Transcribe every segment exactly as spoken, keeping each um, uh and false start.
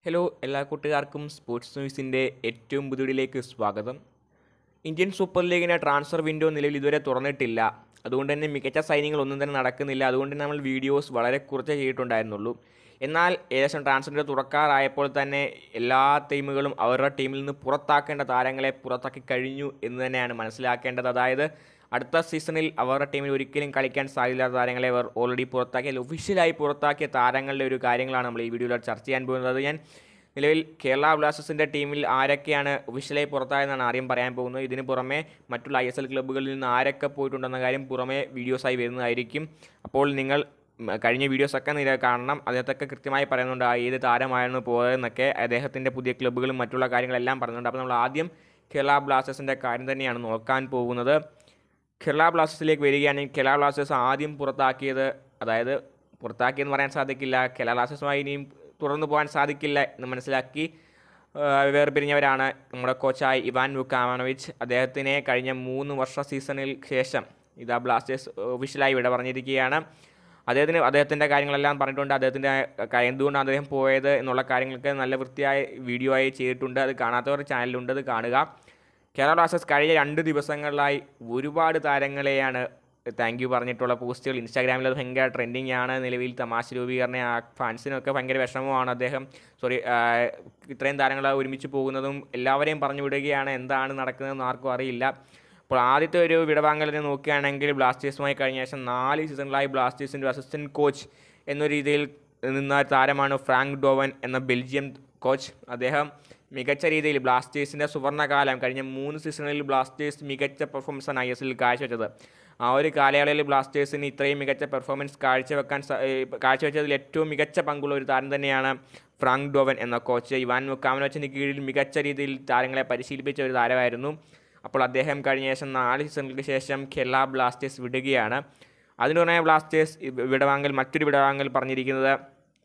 Hello എല്ലാ കൂട്ടുകാർക്കും sports ന്യൂസിൻ്റെ ഏറ്റവും പുതിയതിലേക്ക് സ്വാഗതം. ഇന്ത്യൻ സൂപ്പർ ലീഗിൻ്റെ ട്രാൻസ്ഫർ വിൻഡോ നിലവിൽ ഇതുവരെ തുറന്നിട്ടില്ല. അതുകൊണ്ട് തന്നെ മികച്ച സൈനിങ്ങളൊന്നും തന്നെ നടക്കുന്നില്ല. അതുകൊണ്ട് നമ്മൾ വീഡിയോസ് വളരെ കുറച്ചേ ചെയ്തിട്ടുണ്ടായിരുന്നുള്ളൂ. എന്നാൽ ഏകദേശം ട്രാൻസ്ഫറിൻ്റെ തുറക്കാറായപ്പോൾ തന്നെ എല്ലാ ടീമുകളും അവരുടെ ടീമിൽ നിന്ന് പുറത്താക്കേണ്ട താരങ്ങളെ പുറത്താക്കി കഴിഞ്ഞു എന്ന് തന്നെയാണ് മനസ്സിലാക്കേണ്ടത്. അതായത് അടുത്ത സീസണിൽ അവരുടെ ടീമിൽ ഒരിക്കലും കളിക്കാൻ സാധ്യതയില്ലാത്ത താരങ്ങളെ അവർ ഓൾറെഡി പുറത്താക്കിയ ഒഫീഷ്യലായി പുറത്താക്കിയ താരങ്ങളുടെ ഒരു കാര്യങ്ങളാണ് നമ്മൾ ഈ വീഡിയോയിൽ ചർച്ച ചെയ്യാൻ പോകുന്നത്. ഞാൻ നിലവിൽ കേരള ബ്ലാസ്റ്റേഴ്സിൻ്റെ ടീമിൽ ആരൊക്കെയാണ് ഒഫീഷ്യലായി പുറത്തായതെന്നാണ് ആദ്യം പറയാൻ പോകുന്നത്. ഇതിന് പുറമെ മറ്റുള്ള ഐ എസ് എൽ ക്ലബ്ബുകളിൽ നിന്ന് ആരൊക്കെ പോയിട്ടുണ്ടെന്ന കാര്യം പുറമെ വീഡിയോസായി വരുന്നതായിരിക്കും. അപ്പോൾ നിങ്ങൾ കഴിഞ്ഞ വീഡിയോസൊക്കെ നില കാണണം. അതിനകത്തൊക്കെ കൃത്യമായി പറയുന്നുണ്ട് ഏത് താരമായിരുന്നു പോയതെന്നൊക്കെ, അദ്ദേഹത്തിൻ്റെ പുതിയ ക്ലബ്ബുകളും മറ്റുള്ള കാര്യങ്ങളെല്ലാം പറയുന്നുണ്ട്. അപ്പോൾ നമ്മൾ ആദ്യം കേരള ബ്ലാസ്റ്റേഴ്സിൻ്റെ കാര്യം തന്നെയാണ് നോക്കാൻ പോകുന്നത്. കേരള ബ്ലാസ്റ്റേഴ്സിലേക്ക് വരികയാണെങ്കിൽ കേരള ബ്ലാസ്റ്റേഴ്സ് ആദ്യം പുറത്താക്കിയത്, അതായത് പുറത്താക്കിയെന്ന് പറയാൻ സാധിക്കില്ല, കേരള ബ്ലാസ്റ്റേഴ്സുമായി ഇനിയും തുടർന്നു പോകാൻ സാധിക്കില്ല എന്ന് മനസ്സിലാക്കി വേർപിരിഞ്ഞവരാണ് നമ്മുടെ കോച്ചായ ഇവാൻ വുക്കാനോവിച്ച്. അദ്ദേഹത്തിനെ കഴിഞ്ഞ മൂന്ന് വർഷ സീസണിൽ ശേഷം ഇതാ ബ്ലാസ്റ്റേഴ്സ് ഒഫീഷ്യലായി വിട പറഞ്ഞിരിക്കുകയാണ്. അദ്ദേഹത്തിന് അദ്ദേഹത്തിൻ്റെ കാര്യങ്ങളെല്ലാം പറഞ്ഞിട്ടുണ്ട്. അദ്ദേഹത്തിൻ്റെ എന്തുകൊണ്ടാണ് അദ്ദേഹം പോയത് എന്നുള്ള കാര്യങ്ങളൊക്കെ നല്ല വൃത്തിയായ വീഡിയോ ആയി ചെയ്തിട്ടുണ്ട്. അത് കാണാത്തവർ ചാനലിലുണ്ട്, അത് കാണുക. കേരള ബ്ലാസ്റ്റേഴ്സ് കഴിഞ്ഞ രണ്ട് ദിവസങ്ങളിലായി ഒരുപാട് താരങ്ങളെയാണ് താങ്ക് യു പറഞ്ഞിട്ടുള്ള പോസ്റ്റുകൾ ഇൻസ്റ്റാഗ്രാമിൽ അത് ഭയങ്കര ട്രെൻഡിങ് ആണ്. നിലവിൽ തമാശ രൂപീകരണ ഫാൻസിനൊക്കെ ഭയങ്കര വിഷമമാണ്. അദ്ദേഹം സോറി ഇത്രയും താരങ്ങൾ ഒരുമിച്ച് പോകുന്നതും എല്ലാവരെയും പറഞ്ഞു വിടുകയാണ്. എന്താണ് നടക്കുന്നതെന്ന് ആർക്കും അറിയില്ല. അപ്പോൾ ആദ്യത്തെ ഒരു വിടവാങ്ങലിനെ നോക്കുകയാണെങ്കിൽ ബ്ലാസ്റ്റേഴ്സുമായി കഴിഞ്ഞ ശേഷം നാല് സീസണിലായി ബ്ലാസ്റ്റേഴ്സിൻ്റെ അസിസ്റ്റൻറ്റ് കോച്ച് എന്ന രീതിയിൽ നിന്ന താരമാണ് ഫ്രാങ്ക് ഡോവൻ എന്ന ബെൽജിയം കോച്ച്. അദ്ദേഹം മികച്ച രീതിയിൽ ബ്ലാസ്റ്റേഴ്സിൻ്റെ സുവർണ്ണകാലം കഴിഞ്ഞ മൂന്ന് സീസണിൽ ബ്ലാസ്റ്റേഴ്സ് മികച്ച പെർഫോമൻസാണ് ഐ എസ് എല്ലിൽ കാഴ്ചവെച്ചത്. ആ ഒരു കാലയളവിൽ ബ്ലാസ്റ്റേഴ്സിന് ഇത്രയും മികച്ച പെർഫോമൻസ് കാഴ്ചവെക്കാൻ കാഴ്ചവെച്ചതിൽ ഏറ്റവും മികച്ച പങ്കുള്ള ഒരു താരം തന്നെയാണ് ഫ്രാങ്ക് ഡോവൻ എന്ന കോച്ച്. ഇവാൻ വുക്കാനോവിച്ചിന് കീഴിൽ മികച്ച രീതിയിൽ താരങ്ങളെ പരിശീലിപ്പിച്ച ഒരു താരമായിരുന്നു. അപ്പോൾ അദ്ദേഹം കഴിഞ്ഞ ശേഷം നാല് സീസണുകൾക്ക് ശേഷം കേരള ബ്ലാസ്റ്റേഴ്സ് വിടുകയാണ്. അതിന് പുറമെ ബ്ലാസ്റ്റേഴ്സ് വിടവാങ്ങൽ മറ്റൊരു വിടവാങ്ങൽ പറഞ്ഞിരിക്കുന്നത്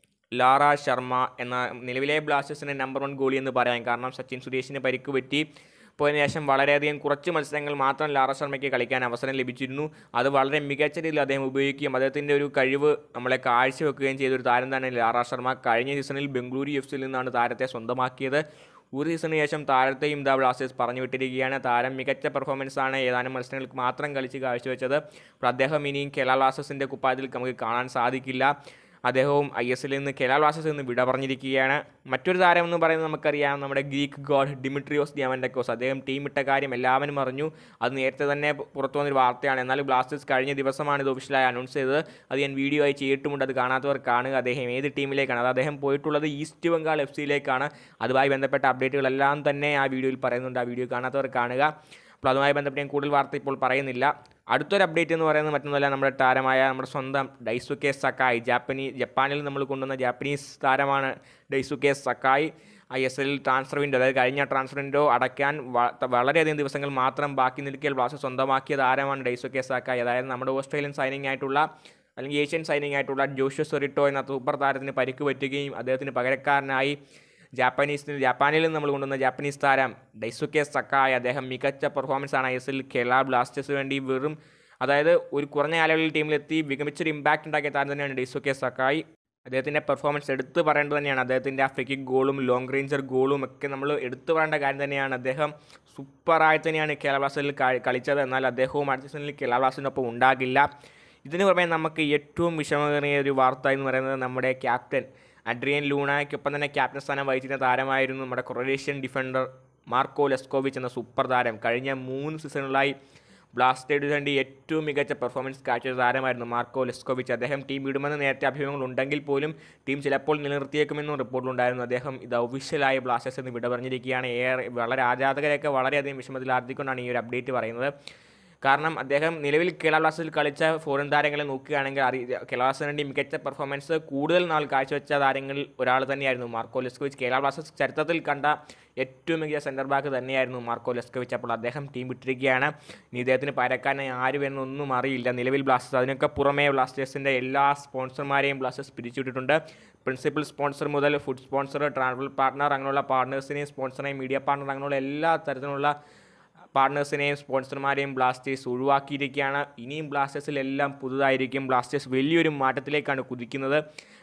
ലാറ ശർമ്മ എന്ന നിലവിലെ ബ്ലാസ്റ്റേഴ്സിൻ്റെ നമ്പർ വൺ ഗോളി എന്ന് പറയാം. കാരണം സച്ചിൻ സുരേഷിന് പരിക്ക് പറ്റി പോയതിനു ശേഷം വളരെയധികം കുറച്ച് മത്സരങ്ങൾ മാത്രം ലാറ ശർമ്മയ്ക്ക് കളിക്കാൻ അവസരം ലഭിച്ചിരുന്നു. അത് വളരെ മികച്ച രീതിയിൽ അദ്ദേഹം ഉപയോഗിക്കുകയും അദ്ദേഹത്തിൻ്റെ ഒരു കഴിവ് നമ്മളെ കാഴ്ചവെക്കുകയും ചെയ്തൊരു താരം തന്നെ ലാറ ശർമ്മ. കഴിഞ്ഞ സീസണിൽ ബംഗളൂരു എഫ് സിയിൽ നിന്നാണ് താരത്തെ സ്വന്തമാക്കിയത്. ഒരു സീസണിന് ശേഷം താരത്തെയും ദ ബ്ലാസ്റ്റേഴ്സ് പറഞ്ഞു വിട്ടിരിക്കുകയാണ്. താരം മികച്ച പെർഫോമൻസാണ് ഏതാനും മത്സരങ്ങൾക്ക് മാത്രം കളിച്ച് കാഴ്ചവെച്ചത്. അപ്പോൾ അദ്ദേഹം ഇനിയും കേരള ബ്ലാസ്റ്റേഴ്സിൻ്റെ കുപ്പായത്തിൽ നമുക്ക് കാണാൻ സാധിക്കില്ല. അദ്ദേഹവും ഐ എസ് എല്ലിൽ നിന്ന് കേരള ബ്ലാസ്റ്റേഴ്സിൽ നിന്ന് വിട പറഞ്ഞിരിക്കുകയാണ്. മറ്റൊരു താരം എന്ന് പറയുന്നത് നമുക്കറിയാം, നമ്മുടെ ഗ്രീക്ക് ഗോഡ് ഡിമിട്രിയോസ് ദിയാമൻഡക്കോസ്. അദ്ദേഹം ടീം ഇട്ട കാര്യം എല്ലാവരും അറിഞ്ഞു. അത് നേരത്തെ തന്നെ പുറത്തു വന്നൊരു വാർത്തയാണ്. എന്നാൽ ബ്ലാസ്റ്റേഴ്സ് കഴിഞ്ഞ ദിവസമാണ് ഇത് ഒഫീഷ്യലായി അനൗൺസ് ചെയ്തത്. അത് ഞാൻ വീഡിയോ ആയി ചെയ്തിട്ടുമുണ്ട്, അത് കാണാത്തവർ കാണുക. അദ്ദേഹം ഏത് ടീമിലേക്കാണ്, അത് അദ്ദേഹം പോയിട്ടുള്ളത് ഈസ്റ്റ് ബംഗാൾ എഫ് സിയിലേക്കാണ്. അതുമായി ബന്ധപ്പെട്ട അപ്ഡേറ്റുകളെല്ലാം തന്നെ ആ വീഡിയോയിൽ പറയുന്നുണ്ട്. ആ വീഡിയോ കാണാത്തവർ കാണുക. അപ്പോൾ അതുമായി ബന്ധപ്പെട്ട് ഞാൻ കൂടുതൽ വാർത്ത ഇപ്പോൾ പറയുന്നില്ല. അടുത്തൊരു അപ്ഡേറ്റ് എന്ന് പറയുന്നത് മറ്റൊന്നുമല്ല, നമ്മുടെ താരമായ നമ്മുടെ സ്വന്തം ഡൈസുക്കെ സക്കായ്. ജാപ്പനീസ് ജപ്പാനിൽ നമ്മൾ കൊണ്ടുവന്ന ജാപ്പനീസ് താരമാണ് ഡൈസുക്കെ സക്കായ്. ഐ എസ് എല്ലിൽ ട്രാൻസ്ഫർ വിൻഡോ, അതായത് കഴിഞ്ഞ ട്രാൻസ്ഫർ വിൻഡോ അടയ്ക്കാൻ വളരെയധികം ദിവസങ്ങൾ മാത്രം ബാക്കി നിൽക്കിയാൽ ബ്ലാസ്റ്റേഴ്സ് സ്വന്തമാക്കിയ താരമാണ് ഡൈസുക്കെ സക്കായ്. അതായത് നമ്മുടെ ഓസ്ട്രേലിയൻ സൈനിങ് ആയിട്ടുള്ള അല്ലെങ്കിൽ ഏഷ്യൻ സൈനിങ് ആയിട്ടുള്ള ജോഷോ സെറിട്ടോ എന്ന സൂപ്പർ താരത്തിന് പരിക്ക് പറ്റുകയും അദ്ദേഹത്തിന് പകരക്കാരനായി ജാപ്പനീസ് ജപ്പാനിൽ നിന്ന് നമ്മൾ കൊണ്ടുവന്ന ജാപ്പനീസ് താരം ഡൈസുക്കെ സക്കായ്. അദ്ദേഹം മികച്ച പെർഫോമൻസാണ് ഐ എസ് എല്ലിൽ കേരള ബ്ലാസ്റ്റേഴ്സിന് വേണ്ടി വെറും അതായത് ഒരു കുറഞ്ഞ കാലയളവിൽ ടീമിലെത്തി മികച്ചൊരു ഇമ്പാക്റ്റ് ഉണ്ടാക്കിയ താരം തന്നെയാണ് ഡൈസുക്കെ സക്കായ്. അദ്ദേഹത്തിൻ്റെ പെർഫോമൻസ് എടുത്തു പറയേണ്ടത് തന്നെയാണ്. അദ്ദേഹത്തിൻ്റെ ആ ഫ്രീ കിക്ക് ഗോളും ലോങ് റേഞ്ചർ ഗോളും ഒക്കെ നമ്മൾ എടുത്തു പറയേണ്ട കാര്യം തന്നെയാണ്. അദ്ദേഹം സൂപ്പറായി തന്നെയാണ് കേരള ബ്ലാസ്റ്റേഴ്സിൽ കളിച്ചത്. എന്നാൽ അദ്ദേഹവും അടുത്ത സീസണിൽ കേരള ബ്ലാസ്റ്റേഴ്സിനൊപ്പം ഉണ്ടാകില്ല. ഇതിന് പുറമെ നമുക്ക് ഏറ്റവും വിഷമകരമായ ഒരു വാർത്ത എന്ന് പറയുന്നത് നമ്മുടെ ക്യാപ്റ്റൻ അഡ്രിയൻ ലൂണയ്ക്കൊപ്പം തന്നെ ക്യാപ്റ്റൻ സ്ഥാനം വഹിച്ചിരുന്ന താരമായിരുന്നു നമ്മുടെ ക്രൊയേഷ്യൻ ഡിഫൻഡർ മാർക്കോ ലെസ്കോവിച്ച് എന്ന സൂപ്പർ താരം. കഴിഞ്ഞ മൂന്ന് സീസണുകളായി ബ്ലാസ്റ്റേഴ്സിന് വേണ്ടി ഏറ്റവും മികച്ച പെർഫോമൻസ് കാഴ്ച താരമായിരുന്നു മാർക്കോ ലെസ്കോവിച്ച്. അദ്ദേഹം ടീം വിടുമെന്ന് നേരത്തെ അഭിമുഖങ്ങൾ ഉണ്ടെങ്കിൽ പോലും ടീം ചിലപ്പോൾ നിലനിർത്തിയേക്കുമെന്നും റിപ്പോർട്ടുണ്ടായിരുന്നു. അദ്ദേഹം ഇത് ഒഫീഷ്യലായി ബ്ലാസ്റ്റേഴ്സിൽ നിന്ന് വിട പറഞ്ഞിരിക്കുകയാണ്. ഏറെ വളരെ ആരാധകരെയൊക്കെ വളരെയധികം വിഷമത്തിലാർത്തിക്കൊണ്ടാണ് ഈ ഒരു അപ്ഡേറ്റ് പറയുന്നത്. കാരണം അദ്ദേഹം നിലവിൽ കേരള ബ്ലാസ്റ്റേഴ്സിൽ കളിച്ച ഫോറിൻ താരങ്ങളെ നോക്കുകയാണെങ്കിൽ അറി കേരള ബ്ലാസ്റ്റേഴ്സിന് വേണ്ടി മികച്ച പെർഫോമൻസ് കൂടുതൽ നാൾ കാഴ്ചവെച്ച താരങ്ങളിൽ ഒരാൾ തന്നെയായിരുന്നു മാർക്കോ ലെസ്കോവിച്ച്. കേരള ബ്ലാസ്റ്റേഴ്സ് ചരിത്രത്തിൽ കണ്ട ഏറ്റവും മികച്ച സെൻറ്റർ ബാക്ക് തന്നെയായിരുന്നു മാർക്കോ ലെസ്കോവിച്ച്. അപ്പോൾ അദ്ദേഹം ടീം വിട്ടിരിക്കുകയാണ്. ഇനി ഇദ്ദേഹത്തിന് പരക്കാനായി ആരും എന്നൊന്നും അറിയില്ല. നിലവിൽ ബ്ലാസ്റ്റേഴ്സ് അതിനൊക്കെ പുറമേ ബ്ലാസ്റ്റേഴ്സിൻ്റെ എല്ലാ സ്പോൺസർമാരെയും ബ്ലാസ്റ്റേഴ്സ് പിരിച്ചുവിട്ടിട്ടുണ്ട്. പ്രിൻസിപ്പൽ സ്പോൺസർ മുതൽ ഫുഡ് സ്പോൺസർ, ട്രാവൽ പാർട്ട്ണർ, അങ്ങനെയുള്ള പാർട്ട്നേഴ്സിനെയും സ്പോൺസറിനെയും മീഡിയ പാർട്ട്ണർ അങ്ങനെയുള്ള എല്ലാ തരത്തിലുള്ള പാർട്ട്നേഴ്സിനെയും സ്പോൺസർമാരെയും ബ്ലാസ്റ്റേഴ്സ് ഒഴിവാക്കിയിരിക്കുകയാണ്. ഇനിയും ബ്ലാസ്റ്റേഴ്സിലെല്ലാം പുതുതായിരിക്കും. ബ്ലാസ്റ്റേഴ്സ് വലിയൊരു മാറ്റത്തിലേക്കാണ് കുതിക്കുന്നത്.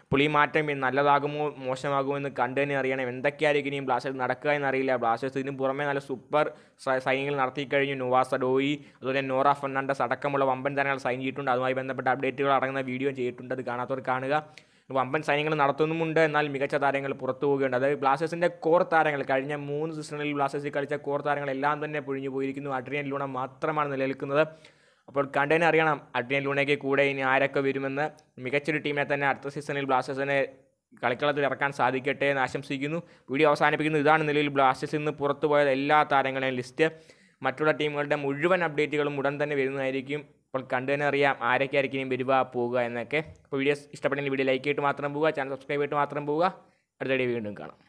അപ്പോൾ ഈ മാറ്റം നല്ലതാകുമോ മോശമാകുമോ എന്ന് കണ്ടു തന്നെ അറിയണം. എന്തൊക്കെയായിരിക്കും ഇനിയും ബ്ലാസ്റ്റേഴ്സ് നടക്കുക എന്നറിയില്ല. ബ്ലാസ്റ്റേഴ്സ് ഇതിന് പുറമെ നല്ല സൂപ്പർ സൈനികൾ നടത്തി കഴിഞ്ഞു. നൊവാസ് സഡോയി, അതുപോലെ നോറ ഫെർണാണ്ടസ് അടക്കമുള്ള വമ്പൻ താരങ്ങൾ സൈൻ ചെയ്തിട്ടുണ്ട്. അതുമായി ബന്ധപ്പെട്ട അപ്ഡേറ്റുകൾ അടങ്ങുന്ന വീഡിയോ ചെയ്തിട്ടുണ്ട്. അത് കാണാത്തവർ കാണുക. വമ്പൻ സൈന്യങ്ങൾ നടത്തുന്നുമുണ്ട്, എന്നാൽ മികച്ച താരങ്ങൾ പുറത്തു പോവുകയുണ്ട്. അതായത് ബ്ലാസ്റ്റേഴ്സിൻ്റെ കോർ താരങ്ങൾ കഴിഞ്ഞ മൂന്ന് സീസണിൽ ബ്ലാസ്റ്റേഴ്സിൽ കളിച്ച കോർ താരങ്ങളെല്ലാം തന്നെ പൊഴിഞ്ഞു പോയിരിക്കുന്നു. അഡ്രിയൻ ലൂണ മാത്രമാണ് നിലനിൽക്കുന്നത്. അപ്പോൾ കണ്ടതിനെ അറിയണം അഡ്രിയൻ ലൂണയ്ക്ക് കൂടെ ഇനി ആരൊക്കെ വരുമെന്ന്. മികച്ചൊരു ടീമിനെ തന്നെ അടുത്ത സീസണിൽ ബ്ലാസ്റ്റേഴ്സിനെ കളിക്കളത്തിൽ ഇറക്കാൻ സാധിക്കട്ടെ എന്ന് ആശംസിക്കുന്നു. വീഡിയോ അവസാനിപ്പിക്കുന്നു. ഇതാണ് നിലവിൽ ബ്ലാസ്റ്റേഴ്സിൽ നിന്ന് പുറത്തു പോയ എല്ലാ താരങ്ങളെയും ലിസ്റ്റ്. മറ്റുള്ള ടീമുകളുടെ മുഴുവൻ അപ്ഡേറ്റുകളും ഉടൻ തന്നെ വരുന്നതായിരിക്കും. അപ്പോൾ കണ്ടു തന്നെ അറിയാം ആരൊക്കെയായിരിക്കും ഇനിയും വരിക പോകുക എന്നൊക്കെ. അപ്പോൾ വീഡിയോസ് ഇഷ്ടപ്പെട്ടെങ്കിൽ വീഡിയോ ലൈക്ക് ചെയ്തിട്ട് മാത്രം പോവുക, ചാനൽ സബ്സ്ക്രൈബ് ചെയ്തിട്ട് മാത്രം പോവുക. അടുത്ത വീഡിയോ വീണ്ടും കാണാം.